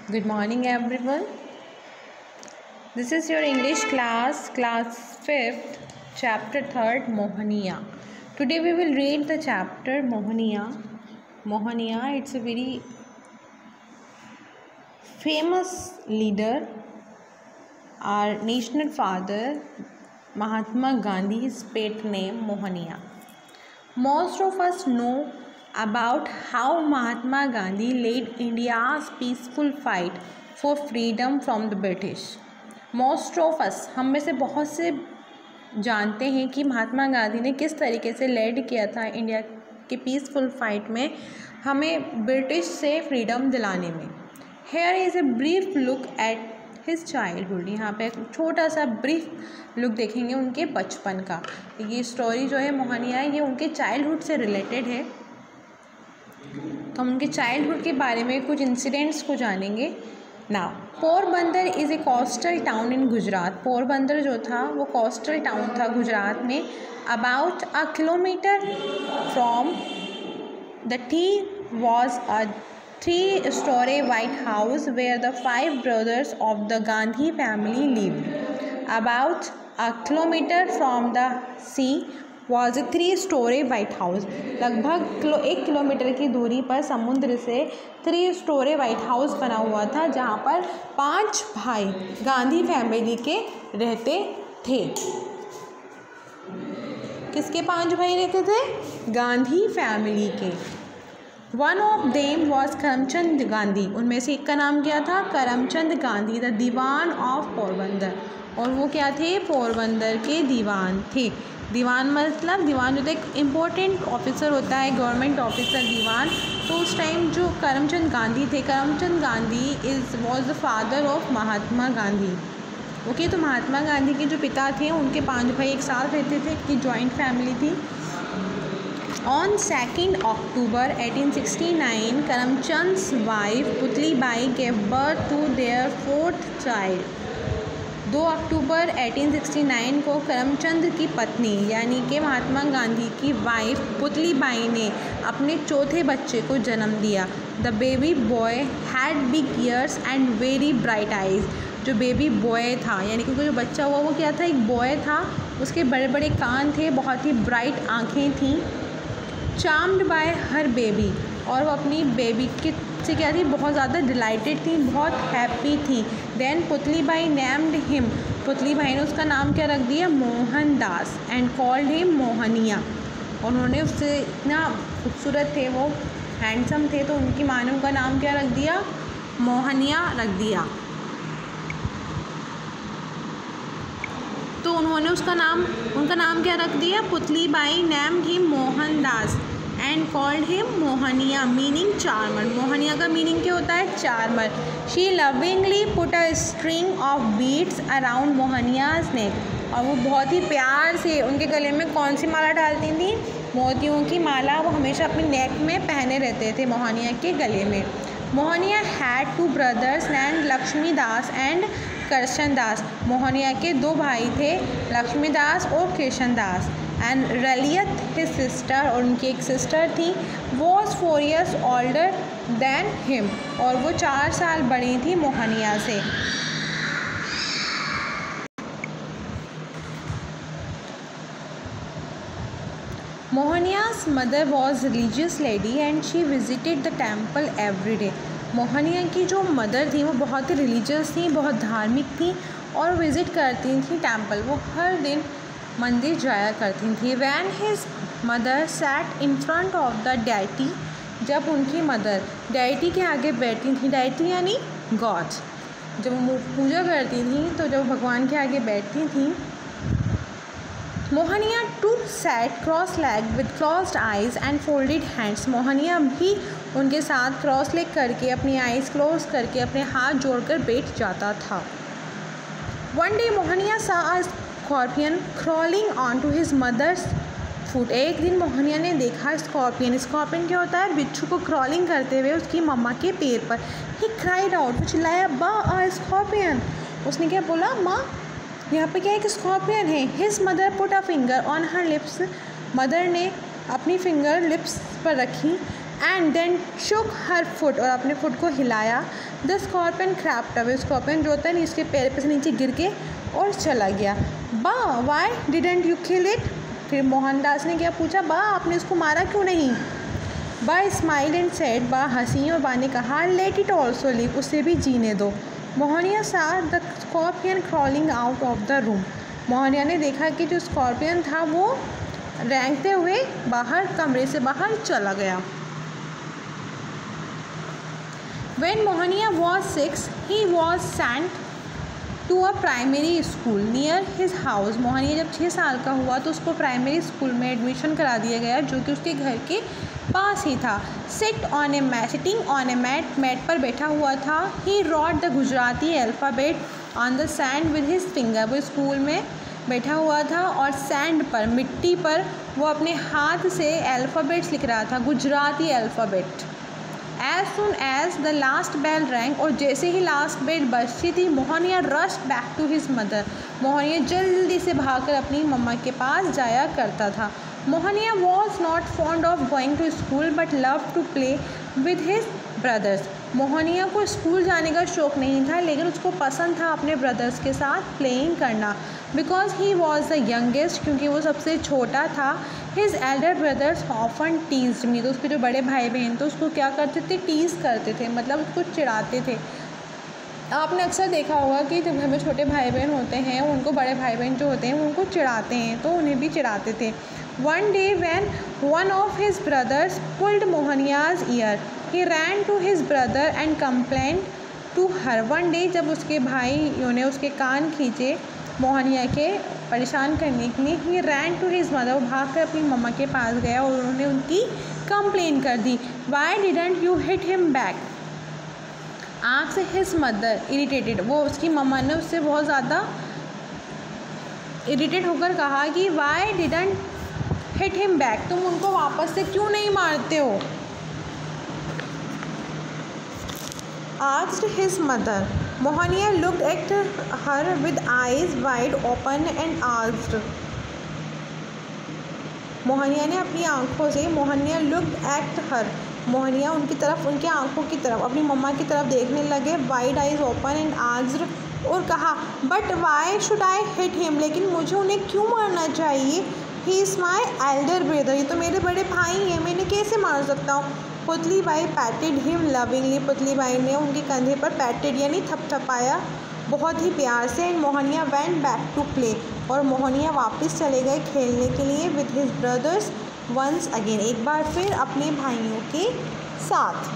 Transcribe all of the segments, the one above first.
Good morning everyone. This is your English class 5th, chapter 3rd, Mohaniya. Today we will read the chapter Mohaniya. Mohaniya, it's a very famous leader, our national father Mahatma Gandhi's pet name Mohaniya. Most of us know about how Mahatma Gandhi led India's peaceful fight for freedom from the British. Most of us, हम में से बहुत से जानते हैं कि महात्मा गांधी ने किस तरीके से लीड किया था इंडिया के पीसफुल फाइट में, हमें ब्रिटिश से फ्रीडम दिलाने में. Here is a brief look at his childhood. यहाँ पे एक छोटा सा ब्रीफ लुक देखेंगे उनके बचपन का. ये स्टोरी जो है मोहनिया, ये उनके चाइल्डहुड से रिलेटेड है, तो हम उनके चाइल्डहुड के बारे में कुछ इंसिडेंट्स को जानेंगे. Now, Porbandar is a coastal town in Gujarat. Porbandar जो था वो कोस्टल टाउन था गुजरात में. About a kilometre from the tea was a 3-story white house where the 5 brothers of the Gandhi family lived. About a kilometer from the sea was a 3-story white house. लगभग 1 kilometre की दूरी पर समुद्र से 3-story white house बना हुआ था, जहाँ पर 5 भाई गांधी फैमिली के रहते थे. किसके 5 भाई रहते थे? गांधी फैमिली के. One of them was Karamchand Gandhi. उनमें से एक का नाम क्या था? Karamchand Gandhi, the Diwan of Porbandar. और वो क्या थे? पोरबंदर के दीवान थे. दीवान मतलब, दीवान जो एक इम्पोर्टेंट ऑफिसर होता है, गवर्नमेंट ऑफिसर दीवान. तो उस टाइम जो करमचंद गांधी थे, Karamchand Gandhi was the father of Mahatma Gandhi. Okay, तो महात्मा गांधी के जो पिता थे, उनके 5 भाई एक साथ रहते थे, कि जॉइंट फैमिली थी. On 2nd October 1869, Karamchand's wife Putli Bai gave birth to their 4th child. 2 अक्टूबर 1869 को करमचंद की पत्नी यानी कि महात्मा गांधी की वाइफ पुतली बाई ने अपने चौथे बच्चे को जन्म दिया. The baby boy had big ears and very bright eyes. जो बेबी बॉय था, यानी कि जो बच्चा हुआ वो क्या था? एक बॉय था. उसके बड़े बड़े कान थे, बहुत ही ब्राइट आँखें थीं. चार्म्ड बाय हर बेबी, और वो अपनी बेबी के से क्या थी? बहुत ज़्यादा डिलाइटेड थी, बहुत हैप्पी थी. Then Putli Bai named him. Putli Bai ने उसका नाम क्या रख दिया? Mohan Das. And called him Mohaniya. उन्होंने उससे, इतना खूबसूरत थे वो, हैंडसम थे, तो उनकी माँ ने उनका नाम क्या रख दिया? मोहनिया रख दिया. तो उन्होंने उनका नाम क्या रख दिया? Putli Bai named him Mohan Das and called him Mohaniya, meaning charmer. Mohaniya का मीनिंग क्या होता है? Charmer. She lovingly put a string of beads around Mohaniya's neck. और वो बहुत ही प्यार से उनके गले में कौन सी माला डालती थी? मोतियों की माला वो हमेशा अपनी नेक में पहने रहते थे, मोहनिया के गले में. Mohaniya had 2 brothers named Lakshmi Das and Krishna Das. Mohaniya के 2 भाई थे, लक्ष्मी दास और Krishna Das. And Raliat his sister, और उनकी एक सिस्टर थी, was 4 years older than him. और वो 4 साल बड़ी थी मोहनिया से. मोहनिया's mother was religious lady and she visited the temple every day. Mohania की जो मदर थी वो बहुत ही रिलीजियस थी, बहुत धार्मिक थी, और विज़िट करती थी टेम्पल. वो हर दिन मंदिर जाया करती थी. When his mother sat in front of the deity, जब उनकी मदर deity के आगे बैठती थी, deity यानी गॉड, जब वो पूजा करती थी, तो जब भगवान के आगे बैठती थी, Mohaniya to sat cross leg with closed eyes and folded hands. Mohaniya भी उनके साथ क्रॉस लेग करके, अपनी आइज़ क्लोज करके, अपने हाथ जोड़कर बैठ जाता था. One day Mohaniya saw a scorpion crawling on to his mother's foot. एक दिन मोहनिया ने देखा स्कॉर्पियन. स्कॉर्पियन क्या होता है? बिच्छू को क्रॉलिंग करते हुए उसकी मम्मा के पैर पर. ही क्राइड आउट, वो चिल्लाया, बा अ स्कॉर्पियन. उसने क्या बोला? माँ, यहाँ पे क्या एक स्कॉर्पियन है. His mother put a finger on her lips. Mother ने अपनी फिंगर लिप्स पर रखी. And then shook her foot, और अपने फुट को हिलाया. The scorpion crept away, scorpion जो होता है इसके पैर पे से नीचे गिर के और चला गया। Ba why didn't you kill it, फिर मोहनदास ने क्या पूछा, बा आपने उसको मारा क्यों नहीं। बा स्माइल एंड सेड, बा हंसी और बा ने कहा लेट इट ऑल्सो लिव, उसे भी जीने दो। Mohaniya saw the scorpion crawling out of the room, Mohaniya ने देखा कि जो स्कॉर्पियन था वो रेंगते हुए बाहर कमरे से बाहर चला गया। When Mohaniyya was 6, he was sent to a primary school near his house. Mohania जब 6 साल का हुआ तो उसको प्राइमरी स्कूल में एडमिशन करा दिया गया जो कि उसके घर के पास ही था। Sitting on a mat, mat पर बैठा हुआ था। He wrote the Gujarati alphabet on the sand with his finger. वो स्कूल में बैठा हुआ था और सैंड पर, मिट्टी पर वो अपने हाथ से अल्फ़ाबेट्स लिख रहा था, Gujarati alphabet. As soon as the last bell rang, और जैसे ही लास्ट बेल बजती थी, Mohania rushed back to his mother. Mohania जल्दी से भागकर अपनी मम्मा के पास जाया करता था। Mohania was not fond of going to school but loved to play with his brothers. Mohania को स्कूल जाने का शौक़ नहीं था लेकिन उसको पसंद था अपने ब्रदर्स के साथ प्लेइंग करना। Because he was the youngest, क्योंकि वो सबसे छोटा था। His elder brothers often teased me, तो उसके जो बड़े भाई बहन तो उसको क्या करते थे, टीज़ करते थे, मतलब उसको चिढ़ाते थे। आपने अक्सर देखा होगा कि जब घर में छोटे भाई बहन होते हैं उनको बड़े भाई बहन जो होते हैं उनको चिढ़ाते हैं, तो उन्हें भी चिढ़ाते थे। One day when one of his brothers pulled Mohaniya's ear, he ran to his brother and complaint to her. One day जब उसके भाइयों ने उसके कान खींचे मोहनिया के परेशान करने के लिए, he ran to his mother, वो भाग कर अपनी मम्मा के पास गया और उन्होंने उनकी कंप्लेन कर दी। Why didn't you hit him back, asked his mother irritated, वो उसकी मम्मा ने उससे बहुत ज़्यादा इरिटेट होकर कहा कि why didn't hit him back, तुम उनको वापस से क्यों नहीं मारते हो। Asked his mother, Mohaniya looked at her with eyes wide open and asked, Mohaniya ने अपनी आंखों से, Mohaniya looked at her, Mohaniya उनकी तरफ, उनकी आंखों की तरफ, अपनी मम्मा की तरफ देखने लगे। Wide eyes open and asked, और कहा but why should I hit him, लेकिन मुझे उन्हें क्यों मारना चाहिए। He is my elder brother, ये तो मेरे बड़े भाई हैं, मैं इन्हें कैसे मार सकता हूँ। Putli Bai patted him lovingly, Putli Bai ने उनके कंधे पर पैटेड यानी थपथपाया बहुत ही प्यार से। And Mohaniya went back to play, और मोहनिया वापस चले गए खेलने के लिए with his brothers once again, एक बार फिर अपने भाइयों के साथ।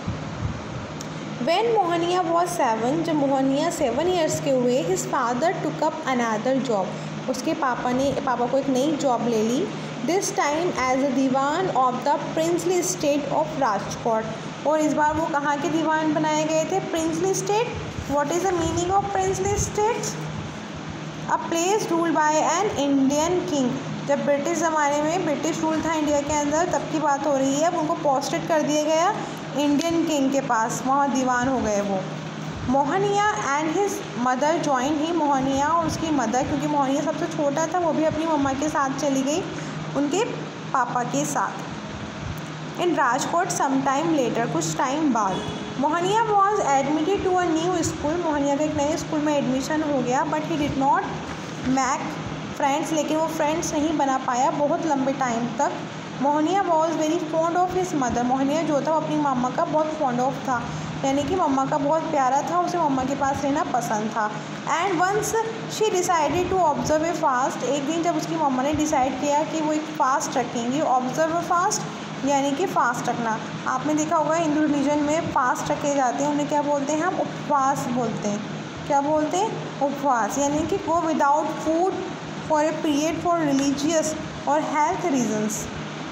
When मोहनिया वॉज 7, जब मोहनिया 7 ईयर्स के हुए, his father took up another job, उसके पापा को एक नई जॉब ले ली। This time as a Diwan of the princely state of Rajkot, और इस बार वो कहाँ के दीवान बनाए गए थे, princely state. What is the meaning of princely state, a place ruled by an Indian king. जब ब्रिटिश ज़माने में ब्रिटिश रूल था इंडिया के अंदर तब की बात हो रही है, अब उनको पोस्टेड कर दिया गया इंडियन किंग के पास, वहाँ दीवान हो गए वो। Mohaniya and his mother join he, Mohaniya और उसकी मदर, क्योंकि मोहनिया सबसे छोटा था, वो भी अपनी मम्मा के साथ चली गई उनके पापा के साथ। In Rajkot some time later, कुछ टाइम बाद, Mohaniya was admitted to a new school, Mohaniya का एक नए स्कूल में एडमिशन हो गया। But he did not make friends, लेकिन वो फ्रेंड्स नहीं बना पाया बहुत लंबे टाइम तक। Mohaniya was very fond of his mother, Mohaniya जो था वो अपनी मम्मा का बहुत फॉन्ड ऑफ था, यानी कि मम्मा का बहुत प्यारा था, उसे मम्मा के पास रहना पसंद था। And once she decided to observe a fast, एक दिन जब उसकी मम्मा ने डिसाइड किया कि वो एक फास्ट रखेंगी, ऑब्जर्व ए फास्ट यानी कि फास्ट रखना। आपने देखा होगा हिंदू रिलीजन में फास्ट रखे जाते हैं, उन्हें क्या बोलते हैं, हम उपवास बोलते हैं। क्या बोलते हैं, उपवास, यानी कि go without food for a period for religious और health reasons.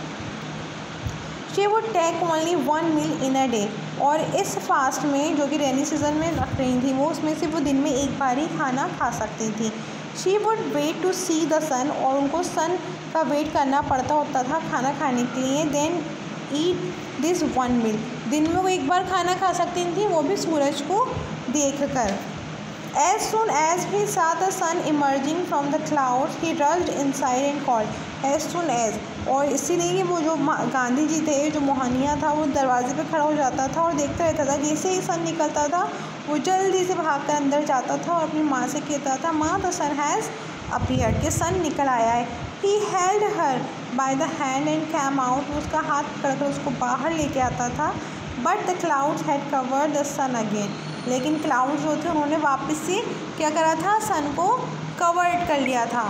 She would take only 1 meal in a day, और इस फास्ट में जो कि रेनी सीजन में रख रही थी वो, उसमें से वो दिन में एक बार ही खाना खा सकती थी। She would wait to see the sun, और उनको सन का वेट करना पड़ता होता था खाना खाने के लिए। देन ईट दिस 1 मील, दिन में वो एक बार खाना खा सकती थी, वो भी सूरज को देख कर। As soon as he saw the sun emerging from the clouds, he rushed inside and called. As soon as, और इसीलिए वो जो गांधी जी थे, जो मोहनिया था, वो दरवाजे पे खड़ा हो जाता था और देखता रहता था। जैसे ही सन निकलता था वो जल्दी से भागकर अंदर जाता था और अपनी माँ से कहता था, माँ द सन हैज़ अपीयर्ड, कि सन निकल आया है। He held her by the hand and came out, उसका हाथ पकड़कर उसको बाहर लेके आता था। But the clouds had covered the sun again, लेकिन क्लाउड्स जो थे उन्होंने वापस से क्या करा था, सन को कवर्ड कर लिया था।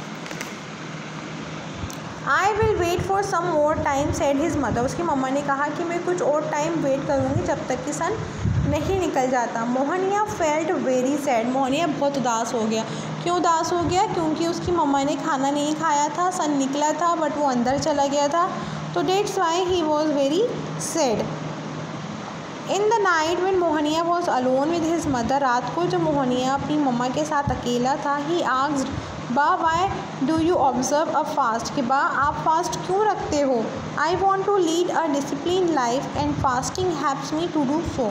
I will wait for some more time said his mother, उसकी मम्मा ने कहा कि मैं कुछ और टाइम वेट करूँगी जब तक कि सन नहीं निकल जाता। Mohaniya felt very sad, Mohaniya बहुत उदास हो गया। क्यों उदास हो गया? क्योंकि उसकी मम्मा ने खाना नहीं खाया था, सन निकला था बट वो अंदर चला गया था, तो that's why he was very sad. In the night when Mohaniya was alone with his mother, रात को जब मोहनिया अपनी मम्मा के साथ अकेला था, he asked, Ba why do you observe a fast, कि बा आप फास्ट क्यों रखते हो? I want to lead a discipline life and fasting helps me to do so.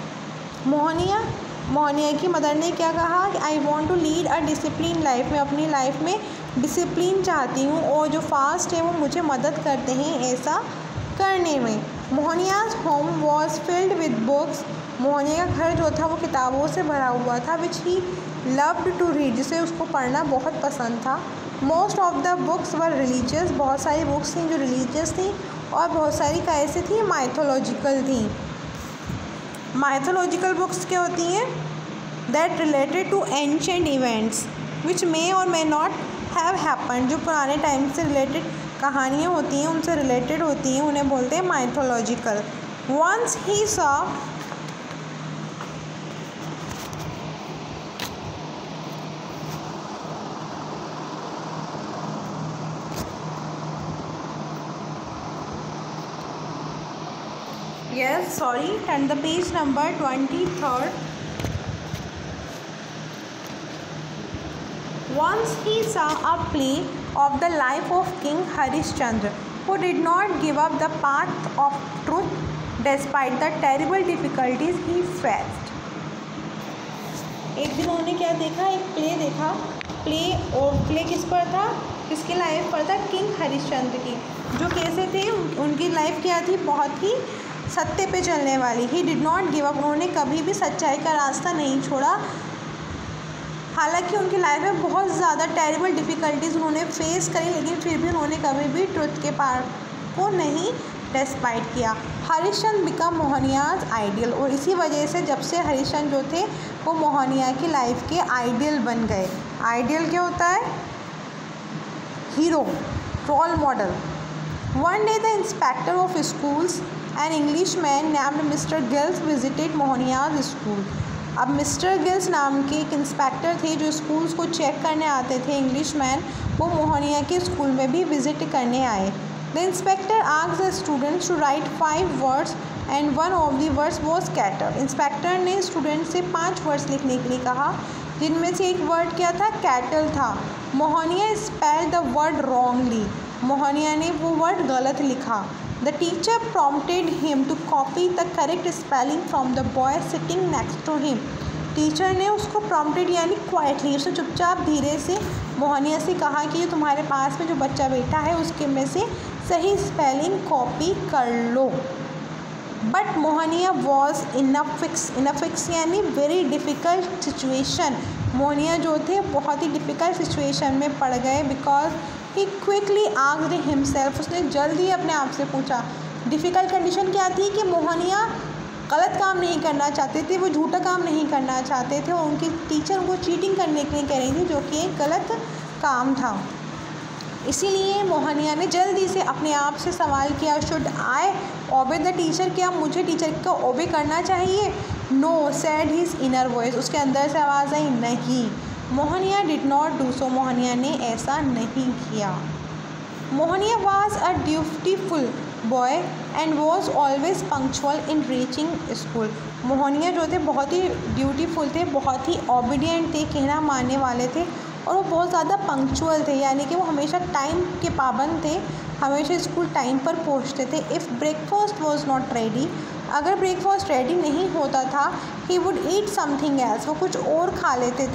Mohaniya की मदर ने क्या कहा कि I want to lead a discipline life, मैं अपनी लाइफ में डिसिप्लिन चाहती हूँ और जो फास्ट है वो मुझे मदद करते हैं ऐसा करने में। Mohaniya's home was filled with books, Mohaniya का घर जो था वो किताबों से भरा हुआ था, which he loved to read, जिसे उसको पढ़ना बहुत पसंद था। Most of the books were religious, बहुत सारी बुक्स थी जो रिलीजियस थी और बहुत सारी कैसे थी, माइथोलॉजिकल थी। माइथोलॉजिकल बुक्स क्या होती हैं? That related to ancient events which may or may not have happened, जो पुराने टाइम से रिलेटेड कहानियाँ होती हैं, उनसे रिलेटेड होती हैं, उन्हें बोलते हैं mythological. Once he saw yes sorry turn the page number 23rd. Once he saw a play of the life of King Harishchandra, who did not give up the path of truth despite the terrible difficulties he faced. एक दिन उन्होंने क्या देखा, एक play देखा, play किस पर था, किसकी लाइफ पर था? किंग हरिश्चंद्र की, जो कैसे थे, उनकी लाइफ क्या थी, बहुत ही सत्य पे चलने वाली। He did not give up, उन्होंने कभी भी सच्चाई का रास्ता नहीं छोड़ा। हालांकि उनकी लाइफ में बहुत ज़्यादा टेरिबल डिफ़िकल्टीज़ उन्होंने फेस करी, लेकिन फिर भी उन्होंने कभी भी ट्रुथ के पार को नहीं डेस्पाइट किया। हरिश्चंद्र बिकम मोहनियाज आइडियल, और इसी वजह से जब से हरिश्चंद्र जो थे वो मोहनिया की लाइफ के आइडियल बन गए। आइडियल क्या होता है? Hero, role model. One day the inspector of schools an Englishman named mister Giles visited Mohaniya's school. अब मिस्टर गिल्स नाम के एक इंस्पेक्टर थे जो स्कूल्स को चेक करने आते थे, इंग्लिशमैन, वो मोहनिया के स्कूल में भी विज़िट करने आए। The inspector asked the students to write 5 words and one of the words was cattle. Inspector ने स्टूडेंट से 5 वर्ड्स लिखने के लिए कहा, जिनमें से एक वर्ड क्या था? कैटल था। Mohaniya spelled the word wrongly, Mohaniya ने वो वर्ड गलत लिखा। The teacher prompted him to copy the correct spelling from the boy sitting next to him. Teacher ने उसको prompted यानी क्वाइटली, उसने चुपचाप धीरे से मोहनिया से कहा कि जो तुम्हारे पास में जो बच्चा बैठा है उसके में से सही स्पेलिंग कॉपी कर लो। But Mohaniya was in a fix यानी वेरी डिफ़िकल्ट सिचुएशन। मोहनिया जो थे बहुत ही डिफ़िकल्ट सिचुएशन में पड़ गए, because he quickly asked himself, उसने जल्दी अपने आप से पूछा। डिफ़िकल्ट कंडीशन क्या थी कि मोहनिया गलत काम नहीं करना चाहते थे, वो झूठा काम नहीं करना चाहते थे और उनकी टीचर उनको चीटिंग करने के लिए कह रही थी, जो कि एक गलत काम था। इसीलिए मोहनिया ने जल्दी से अपने आप से सवाल किया, should I obey the teacher, क्या मुझे टीचर को ओबे करना चाहिए? No said his inner voice, उसके अंदर से आवाज़ आई, नहीं। Mohaniya did not do so, Mohaniya ने ऐसा नहीं किया। Mohaniya was a dutiful boy and was always punctual in reaching school. Mohaniya जो थे बहुत ही ड्यूटीफुल थे, बहुत ही ओबीडियंट थे, कहना मानने वाले थे और वो बहुत ज़्यादा पंक्चुअल थे, यानी कि वो हमेशा टाइम के पाबंद थे, हमेशा स्कूल टाइम पर पहुंचते थे। If breakfast was not ready, अगर ब्रेकफास्ट रेडी नहीं होता था, he would eat something else, वो कुछ और खा लेते थे।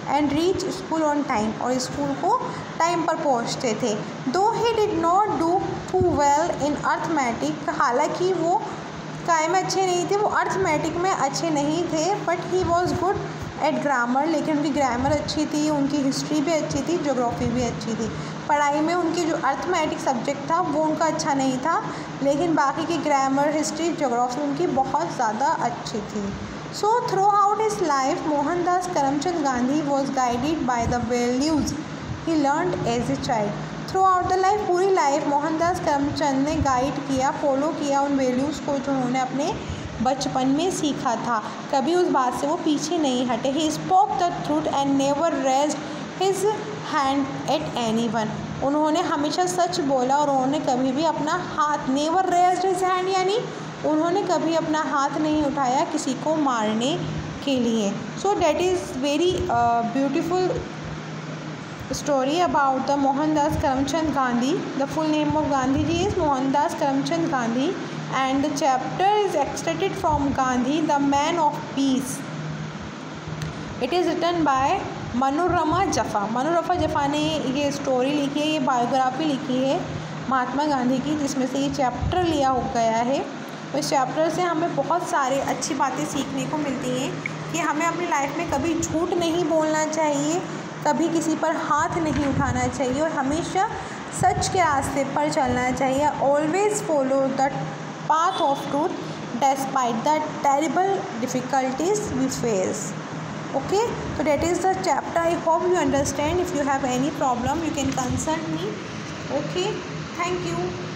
And reach school on time, और स्कूल को टाइम पर पहुंचते थे। Though he did not do too well in arithmetic, हालांकि वो काय में अच्छे नहीं थे, वो अर्थमेटिक में अच्छे नहीं थे, but he was good at grammar, लेकिन उनकी ग्रामर अच्छी थी, उनकी हिस्ट्री भी अच्छी थी, ज्योग्राफी भी अच्छी थी। पढ़ाई में उनकी जो अर्थमेटिक सब्जेक्ट था वो उनका अच्छा नहीं था, लेकिन बाकी की ग्रामर, हिस्ट्री, ज्योग्राफी उनकी बहुत ज़्यादा अच्छी थी। So throughout his life Mohandas Karamchand Gandhi was guided by the values he learned as a child. Throughout the life, पूरी लाइफ मोहनदास करमचंद ने गाइड किया, फॉलो किया उन वैल्यूज़ को जो उन्होंने अपने बचपन में सीखा था। कभी उस बात से वो पीछे नहीं हटे। He spoke the truth and never raised his hand at anyone. उन्होंने हमेशा सच बोला और उन्होंने कभी भी अपना हाथ, नेवर रेज्ड हिज हैंड यानी उन्होंने कभी अपना हाथ नहीं उठाया किसी को मारने के लिए। So that is very beautiful story about the Mohandas Karamchand Gandhi. The full name of Gandhi ji is Mohandas Karamchand Gandhi, and the chapter is extracted from Gandhi, the Man of Peace. It is written by Manorama Jaffa. Manorama Jaffa ने ये story लिखी है, ये biography लिखी है महात्मा गांधी की, जिसमें से ये चैप्टर लिया हो गया है। तो इस चैप्टर से हमें बहुत सारे अच्छी बातें सीखने को मिलती हैं कि हमें अपनी लाइफ में कभी झूठ नहीं बोलना चाहिए, कभी किसी पर हाथ नहीं उठाना चाहिए और हमेशा सच के रास्ते पर चलना चाहिए। Always follow the path of truth despite the terrible difficulties we face. Okay, so that is the chapter. I hope you understand. If you have any problem you can consult me. Okay, thank you.